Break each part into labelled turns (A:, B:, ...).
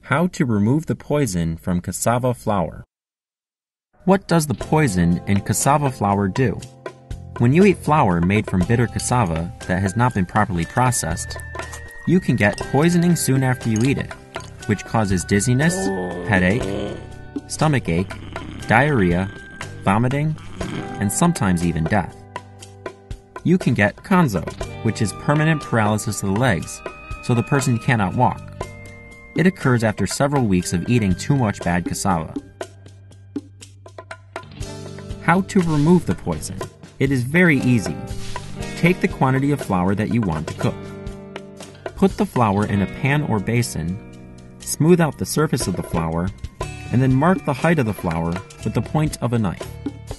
A: How to remove the poison from cassava flour. What does the poison in cassava flour do? When you eat flour made from bitter cassava that has not been properly processed, you can get poisoning soon after you eat it, which causes dizziness, headache, stomach ache, diarrhea, vomiting, and sometimes even death. You can get konzo, which is permanent paralysis of the legs, so the person cannot walk. It occurs after several weeks of eating too much bad cassava. How to remove the poison? It is very easy. Take the quantity of flour that you want to cook. Put the flour in a pan or basin, smooth out the surface of the flour, and then mark the height of the flour with the point of a knife.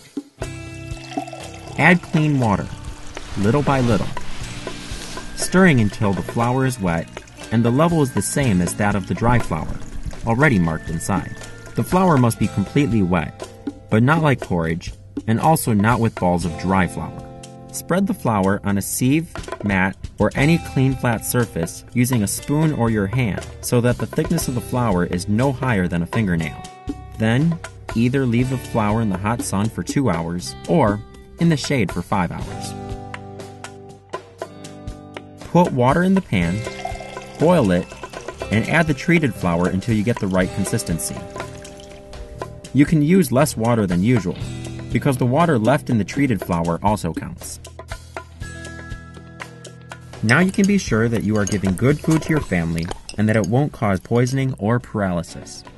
A: Add clean water, little by little, stirring until the flour is wet and the level is the same as that of the dry flour, already marked inside. The flour must be completely wet, but not like porridge, and also not with balls of dry flour. Spread the flour on a sieve, mat, or any clean flat surface using a spoon or your hand so that the thickness of the flour is no higher than a fingernail. Then, either leave the flour in the hot sun for 2 hours or in the shade for 5 hours. Put water in the pan, boil it, and add the treated flour until you get the right consistency. You can use less water than usual, because the water left in the treated flour also counts. Now you can be sure that you are giving good food to your family and that it won't cause poisoning or paralysis.